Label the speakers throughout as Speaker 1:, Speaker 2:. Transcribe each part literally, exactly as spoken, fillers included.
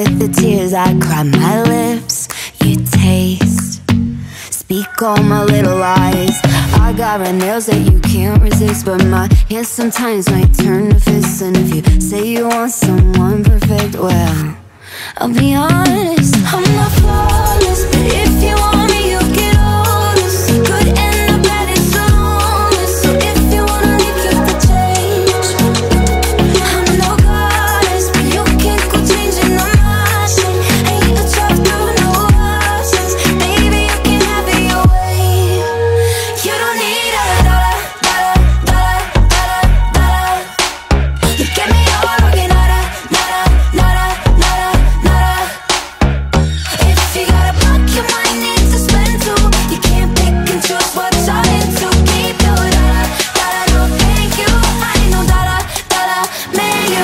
Speaker 1: the tears I cry, my lips you taste. Speak all my little lies. I got red nails that you can't resist, but my hands sometimes might turn to fists. And if you say you want someone perfect, well, I'll be honest, I'm not flawless, but if you want me, you'll get all this. Good and the bad is honest, so if you wanna leave, you have to change. I'm no goddess, but you can't go changing on my shit. Ain't a trap through no options, baby, you can have it your way. You don't need a dollar, dollar, dollar, dollar, dollar. You get me all or get nada, nada, nada, nada, nada. If you got a buck, you might need to spend too. You can't pick and choose what you're into. Keep your dollar, dollar, no thank you. I ain't no dollar, dollar, man, you.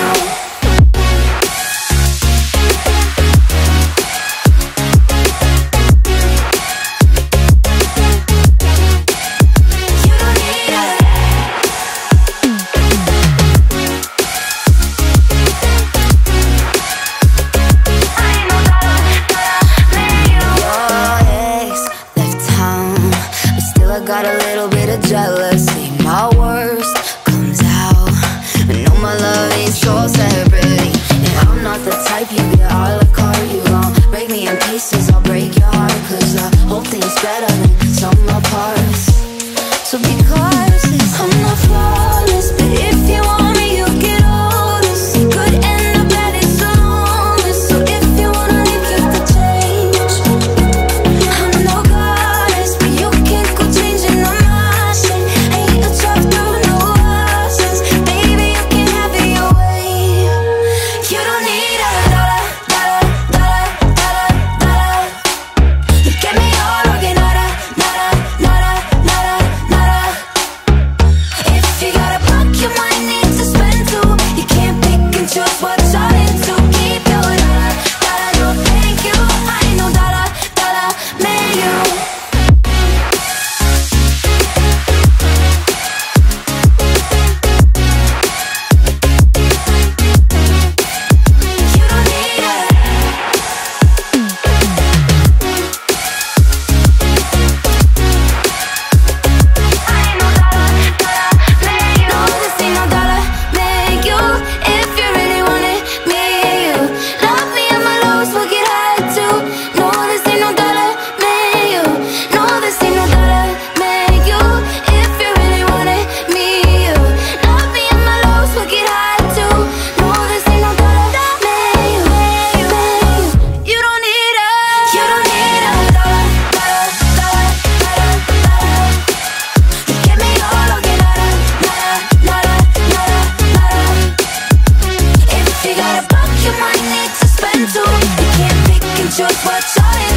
Speaker 1: You don't need a I ain't no dollar, dollar, man, you. Your ex left town, but still I got a little bit of jealousy. My worst comes out, but no, my love ain't so separate. And I'm not the type you get a la carte. You gon' break me in pieces, I'll break your heart, cause the whole thing's better than some parts. So be cautious, I'm not flawless, but if you want me, you'll get all this. Good and the bad is honest, so if you wanna leave, you have to change. I'm no goddess, but you can't go changing on my shit. Ain't a trap through no options, baby, you can have it your way. You don't need a dollar, dollar, dollar, dollar, dollar. You get me all or get nada, nada, nada, nada, nada. If you got a buck, you might need to spend too. You can't pick and choose what you're into. Keep your dollar, dollar, no thank you. I ain't no dollar, dollar, man, you. You don't need it. I ain't no dollar, dollar, man, you. No, this ain't no dollar, man, you. If you really want it, me and you. Love me at my lowest, we'll get high too. No, this ain't no dollar, man, you. No, this ain't no dollar, man, you. If you really want it, me and you. Love me at my lowest, we'll get high too. No, this ain't no dollar, man, you, man, you, man, you. You don't need a, you don't need a dollar, dollar, dollar, dollar, dollar. You get me all or get nada, nada, nada, nada, nada. If you got a buck, you might need to spend too. You can't pick and choose what you're into.